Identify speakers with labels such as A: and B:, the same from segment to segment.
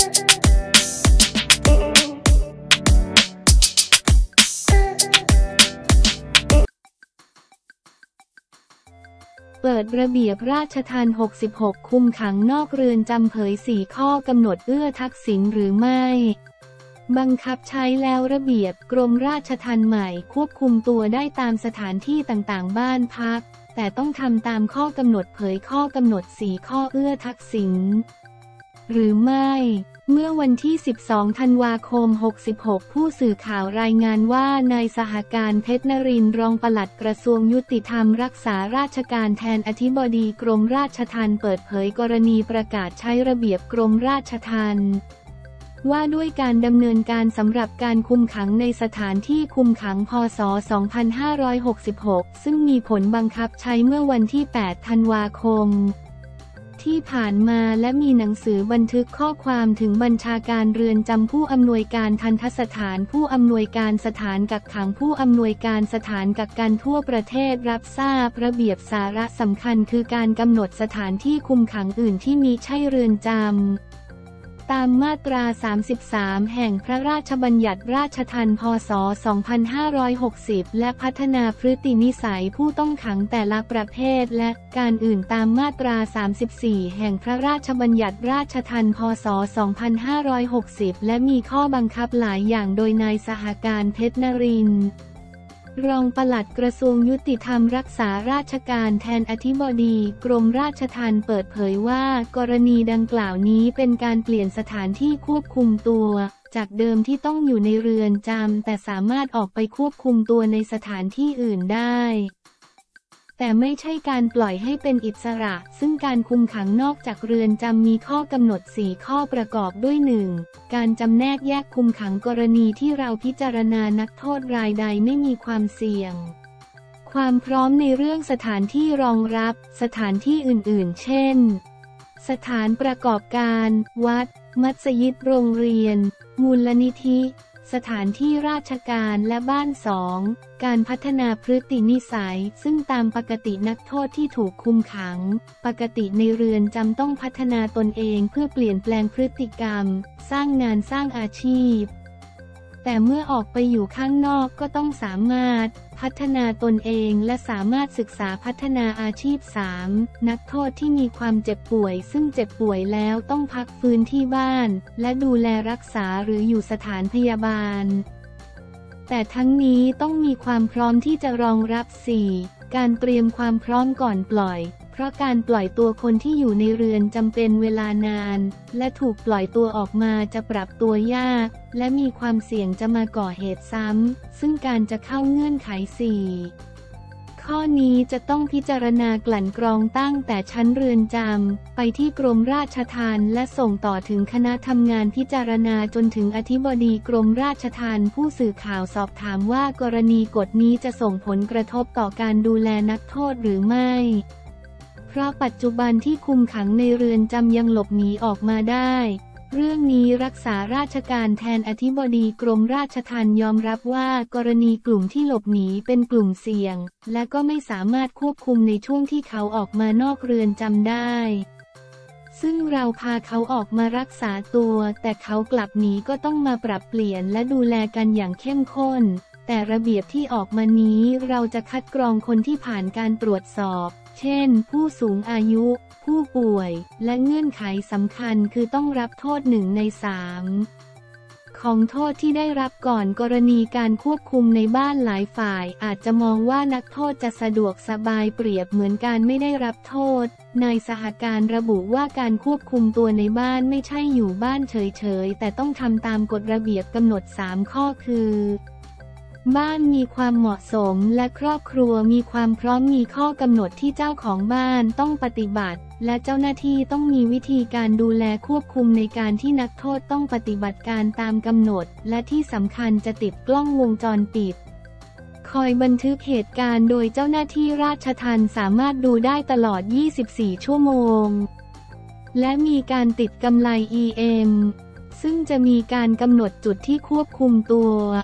A: เปิดระเบียบราชทัณฑ์66คุมขังนอกเรือนจำเผย4ข้อกำหนดเอื้อทักษิณหรือไม่บังคับใช้แล้วระเบียบกรมราชทัณฑ์ใหม่ควบคุมตัวได้ตามสถานที่ต่างๆบ้านพักแต่ต้องทำตามข้อกำหนดเผยข้อกำหนด4ข้อเอื้อทักษิณหรือไม่เมื่อวันที่12ธันวาคม66ผู้สื่อข่าวรายงานว่านายสหการเพชรนรินทร์รองปลัดกระทรวงยุติธรรมรักษาราชการแทนอธิบดีกรมราชทัณฑ์เปิดเผยกรณีประกาศใช้ระเบียบกรมราชทัณฑ์ว่าด้วยการดำเนินการสำหรับการคุมขังในสถานที่คุมขังพ.ศ. 2566ซึ่งมีผลบังคับใช้เมื่อวันที่8ธันวาคมที่ผ่านมาและมีหนังสือบันทึกข้อความถึงบัญชาการเรือนจำผู้อำนวยการทัณฑสถานผู้อำนวยการสถานกักขังผู้อำนวยการสถานกักกันทั่วประเทศรับทราบระเบียบสาระสำคัญคือการกำหนดสถานที่คุมขังอื่นที่มิใช่เรือนจำตามมาตรา33แห่งพระราชบัญญัติราชทัณฑ์ พ.ศ. 2560และพัฒนาพฤตินิสัยผู้ต้องขังแต่ละประเภทและการอื่นตามมาตรา34แห่งพระราชบัญญัติราชทัณฑ์ พ.ศ. 2560และมีข้อบังคับหลายอย่างโดยนายสหการเพชรนรินทร์รองปลัดกระทรวงยุติธรรมรักษาราชการแทนอธิบดีกรมราชทัณฑ์เปิดเผยว่ากรณีดังกล่าวนี้เป็นการเปลี่ยนสถานที่ควบคุมตัวจากเดิมที่ต้องอยู่ในเรือนจำแต่สามารถออกไปควบคุมตัวในสถานที่อื่นได้แต่ไม่ใช่การปล่อยให้เป็นอิสระซึ่งการคุมขังนอกจากเรือนจำมีข้อกำหนด4ข้อประกอบด้วย 1. การจำแนกแยกคุมขังกรณีที่เราพิจารณานักโทษรายใดไม่มีความเสี่ยงความพร้อมในเรื่องสถานที่รองรับสถานที่อื่นๆเช่นสถานประกอบการวัดมัสยิดโรงเรียนมูลนิธิสถานที่ราชการและบ้าน 2. การพัฒนาพฤตินิสัยซึ่งตามปกตินักโทษที่ถูกคุมขังปกติในเรือนจำต้องพัฒนาตนเองเพื่อเปลี่ยนแปลงพฤติกรรมสร้างงานสร้างอาชีพแต่เมื่อออกไปอยู่ข้างนอกก็ต้องสามารถพัฒนาตนเองและสามารถศึกษาพัฒนาอาชีพ 3. นักโทษที่มีความเจ็บป่วยซึ่งเจ็บป่วยแล้วต้องพักฟื้นที่บ้านและดูแลรักษาหรืออยู่สถานพยาบาลแต่ทั้งนี้ต้องมีความพร้อมที่จะรองรับ 4. การเตรียมความพร้อมก่อนปล่อยเพราะการปล่อยตัวคนที่อยู่ในเรือนจำเป็นเวลานานและถูกปล่อยตัวออกมาจะปรับตัวยากและมีความเสี่ยงจะมาก่อเหตุซ้ำซึ่งการจะเข้าเงื่อนไข 4 ข้อนี้จะต้องพิจารณากลั่นกรองตั้งแต่ชั้นเรือนจำไปที่กรมราชทัณฑ์และส่งต่อถึงคณะทำงานพิจารณาจนถึงอธิบดีกรมราชทัณฑ์ผู้สื่อข่าวสอบถามว่ากรณีกฎนี้จะส่งผลกระทบต่อการดูแลนักโทษหรือไม่เพราะปัจจุบันที่คุมขังในเรือนจำยังหลบหนีออกมาได้เรื่องนี้รักษาราชการแทนอธิบดีกรมราชทัณฑ์ยอมรับว่ากรณีกลุ่มที่หลบหนีเป็นกลุ่มเสี่ยงและก็ไม่สามารถควบคุมในช่วงที่เขาออกมานอกเรือนจำได้ซึ่งเราพาเขาออกมารักษาตัวแต่เขากลับหนีก็ต้องมาปรับเปลี่ยนและดูแลกันอย่างเข้มข้นแต่ระเบียบที่ออกมานี้เราจะคัดกรองคนที่ผ่านการตรวจสอบเช่นผู้สูงอายุผู้ป่วยและเงื่อนไขสำคัญคือต้องรับโทษ1 ใน 3ของโทษที่ได้รับก่อนกรณีการควบคุมในบ้านหลายฝ่ายอาจจะมองว่านักโทษจะสะดวกสบายเปรียบเหมือนการไม่ได้รับโทษนายสหการระบุว่าการควบคุมตัวในบ้านไม่ใช่อยู่บ้านเฉยๆแต่ต้องทำตามกฎระเบียบกำหนด3 ข้อคือบ้านมีความเหมาะสมและครอบครัวมีความพร้อมมีข้อกำหนดที่เจ้าของบ้านต้องปฏิบัติและเจ้าหน้าที่ต้องมีวิธีการดูแลควบคุมในการที่นักโทษต้องปฏิบัติการตามกำหนดและที่สำคัญจะติดกล้องวงจรปิดคอยบันทึกเหตุการณ์โดยเจ้าหน้าที่ราชทัณฑ์สามารถดูได้ตลอด24 ชั่วโมงและมีการติดกำไล EM ซึ่งจะมีการกำหนดจุดที่ควบคุมตัว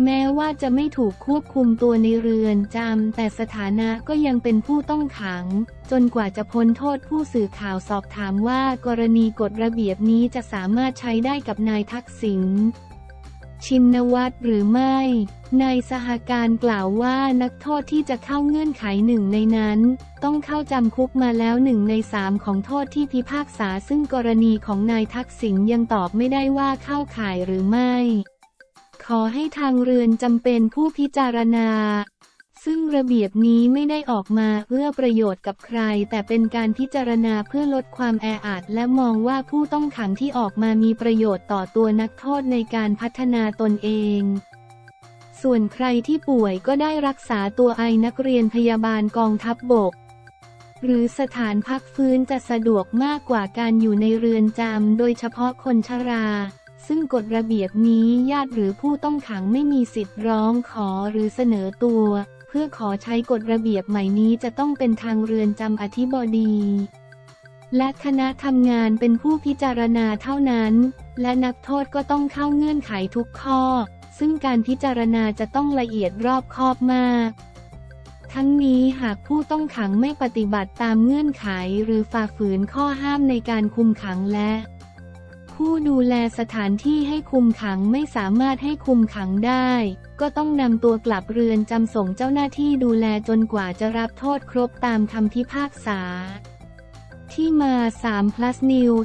A: แม้ว่าจะไม่ถูกควบคุมตัวในเรือนจำแต่สถานะก็ยังเป็นผู้ต้องขังจนกว่าจะพ้นโทษผู้สื่อข่าวสอบถามว่ากรณีกฎระเบียบนี้จะสามารถใช้ได้กับนายทักษิณชินวัตรหรือไม่นายสหการกล่าวว่านักโทษที่จะเข้าเงื่อนไขหนึ่งในนั้นต้องเข้าจำคุกมาแล้ว1 ใน 3ของโทษที่พิพากษาซึ่งกรณีของนายทักษิณยังตอบไม่ได้ว่าเข้าข่ายหรือไม่ขอให้ทางเรือนจำเป็นผู้พิจารณาซึ่งระเบียบนี้ไม่ได้ออกมาเพื่อประโยชน์กับใครแต่เป็นการพิจารณาเพื่อลดความแออัดและมองว่าผู้ต้องขังที่ออกมามีประโยชน์ต่อตัวนักโทษในการพัฒนาตนเองส่วนใครที่ป่วยก็ได้รักษาตัวนักเรียนพยาบาลกองทัพบกหรือสถานพักฟื้นจะสะดวกมากกว่าการอยู่ในเรือนจำโดยเฉพาะคนชราซึ่งกฎระเบียบนี้ญาติหรือผู้ต้องขังไม่มีสิทธิ์ร้องขอหรือเสนอตัวเพื่อขอใช้กฎระเบียบใหม่นี้จะต้องเป็นทางเรือนจำอธิบดีและคณะทำงานเป็นผู้พิจารณาเท่านั้นและนักโทษก็ต้องเข้าเงื่อนไขทุกข้อซึ่งการพิจารณาจะต้องละเอียดรอบคอบมากทั้งนี้หากผู้ต้องขังไม่ปฏิบัติตามเงื่อนไขหรือฝ่าฝืนข้อห้ามในการคุมขังและผู้ดูแลสถานที่ให้คุมขังไม่สามารถให้คุมขังได้ก็ต้องนำตัวกลับเรือนจำส่งเจ้าหน้าที่ดูแลจนกว่าจะรับโทษครบตามคำพิพากษาที่มา3 plus news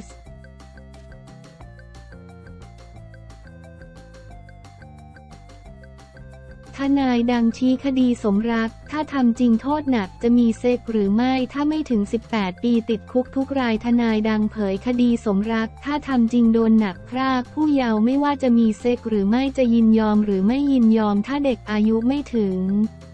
A: ทนายดังชี้คดีสมรักถ้าทำจริงโทษหนักจะมีเซ็กหรือไม่ถ้าไม่ถึง18 ปีติดคุกทุกรายทนายดังเผยคดีสมรักถ้าทำจริงโดนหนักพรากผู้เยาว์ไม่ว่าจะมีเซ็กหรือไม่จะยินยอมหรือไม่ยินยอมถ้าเด็กอายุไม่ถึง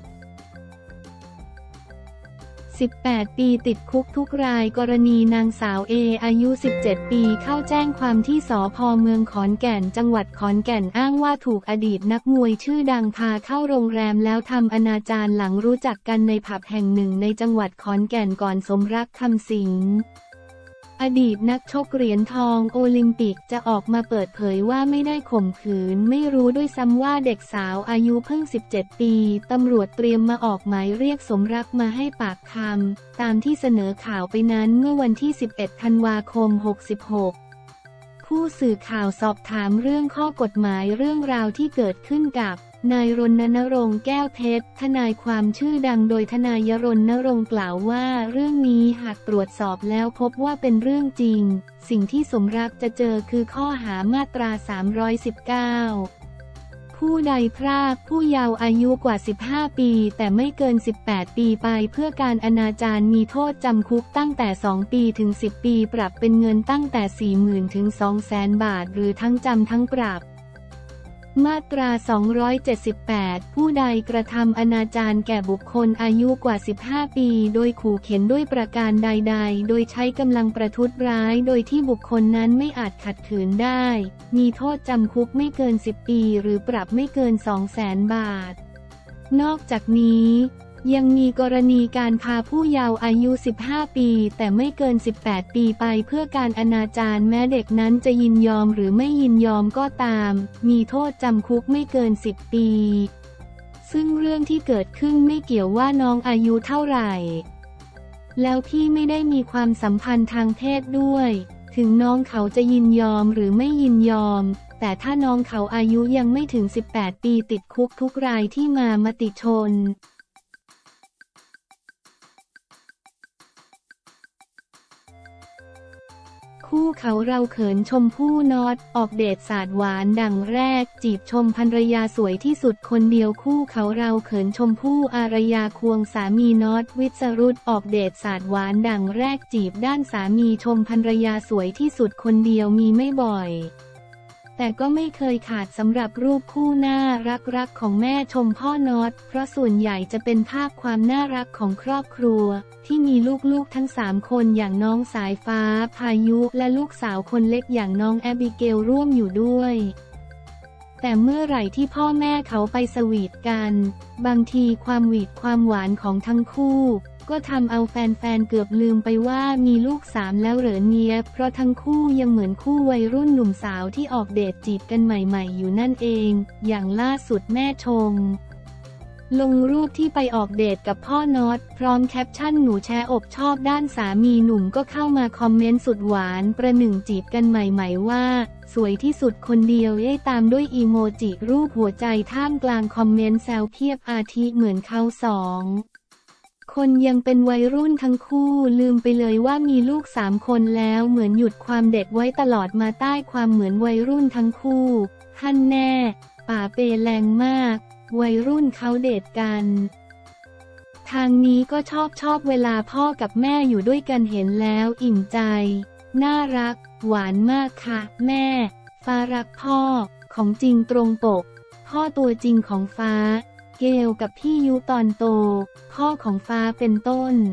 A: 18 ปีติดคุกทุกรายกรณีนางสาวเออายุ17 ปีเข้าแจ้งความที่สภ.เมืองขอนแก่นจังหวัดขอนแก่นอ้างว่าถูกอดีตนักมวยชื่อดังพาเข้าโรงแรมแล้วทำอนาจารหลังรู้จักกันในผับแห่งหนึ่งในจังหวัดขอนแก่นก่อนสมรักคำสิงห์อดีตนักชกเหรียญทองโอลิมปิกจะออกมาเปิดเผยว่าไม่ได้ข่มขืนไม่รู้ด้วยซ้ำว่าเด็กสาวอายุเพิ่ง17 ปีตำรวจเตรียมมาออกหมายเรียกสมรักมาให้ปากคำตามที่เสนอข่าวไปนั้นเมื่อวันที่11 ธันวาคม 66ผู้สื่อข่าวสอบถามเรื่องข้อกฎหมายเรื่องราวที่เกิดขึ้นกับนายรณรงค์แก้วเพชรทนายความชื่อดังโดยทนายรณรงค์กล่าวว่าเรื่องนี้หากตรวจสอบแล้วพบว่าเป็นเรื่องจริงสิ่งที่สมรักจะเจอคือข้อหามาตรา319ผู้ใดพรากผู้เยาว์อายุกว่า15 ปีแต่ไม่เกิน18 ปีไปเพื่อการอนาจารมีโทษจำคุกตั้งแต่2 ปีถึง10 ปีปรับเป็นเงินตั้งแต่ 40,000 ถึง 200,000 บาทหรือทั้งจำทั้งปรับมาตรา278ผู้ใดกระทำอนาจารแก่บุคคลอายุกว่า15 ปีโดยขู่เข็นด้วยประการใดๆโดยใช้กำลังประทุษร้ายโดยที่บุคคลนั้นไม่อาจขัดขืนได้มีโทษจำคุกไม่เกิน10 ปีหรือปรับไม่เกิน 200,000 บาทนอกจากนี้ยังมีกรณีการพาผู้เยาว์อายุ15 ปีแต่ไม่เกิน18 ปีไปเพื่อการอนาจารแม้เด็กนั้นจะยินยอมหรือไม่ยินยอมก็ตามมีโทษจำคุกไม่เกิน10 ปีซึ่งเรื่องที่เกิดขึ้นไม่เกี่ยวว่าน้องอายุเท่าไหร่แล้วพี่ไม่ได้มีความสัมพันธ์ทางเพศด้วยถึงน้องเขาจะยินยอมหรือไม่ยินยอมแต่ถ้าน้องเขาอายุยังไม่ถึง18 ปีติดคุกทุกรายที่มามติชนคู่เขาเราเขินชมพู่น็อตออกเดทสาดหวานดังแรกจีบชมภรรยาสวยที่สุดคนเดียวคู่เขาเราเขินชมพู่อารยาควงสามีน็อตวิศรุตออกเดทสาดหวานดังแรกจีบด้านสามีชมภรรยาสวยที่สุดคนเดียวมีไม่บ่อยแต่ก็ไม่เคยขาดสำหรับรูปคู่น่ารักของแม่ชมพ่อน็อตเพราะส่วนใหญ่จะเป็นภาพความน่ารักของครอบครัวที่มีลูกๆทั้ง3 คนอย่างน้องสายฟ้าพายุและลูกสาวคนเล็กอย่างน้องแอบิเกลร่วมอยู่ด้วยแต่เมื่อไหร่ที่พ่อแม่เขาไปสวีทกันบางทีความหวานของทั้งคู่ก็ทำเอาแฟนๆเกือบลืมไปว่ามีลูก3แล้วเหรอเนี่ยเพราะทั้งคู่ยังเหมือนคู่วัยรุ่นหนุ่มสาวที่ออกเดทจีบกันใหม่ๆอยู่นั่นเองอย่างล่าสุดแม่ชมลงรูปที่ไปออกเดทกับพ่อน็อตพร้อมแคปชั่นหนูแชร์อกชอบด้านสามีหนุ่มก็เข้ามาคอมเมนต์สุดหวานประหนึ่งจีบกันใหม่ๆว่าสวยที่สุดคนเดียวตามด้วยอีโมจิรูปหัวใจท่ามกลางคอมเมนต์แซวเพียบอาทิเหมือนเขา2 คนยังเป็นวัยรุ่นทั้งคู่ลืมไปเลยว่ามีลูก3 คนแล้วเหมือนหยุดความเด็กไว้ตลอดมาใต้ความเหมือนวัยรุ่นทั้งคู่ฮั่นแน่ป่าเปแรงมากวัยรุ่นเขาเดทกันทางนี้ก็ชอบเวลาพ่อกับแม่อยู่ด้วยกันเห็นแล้วอิ่มใจน่ารักหวานมากค่ะแม่ฟ้ารักพ่อของจริงตรงปกพ่อตัวจริงของฟ้าเกลกับพี่ยุตอนโตพ่อของฟ้าเป็นต้น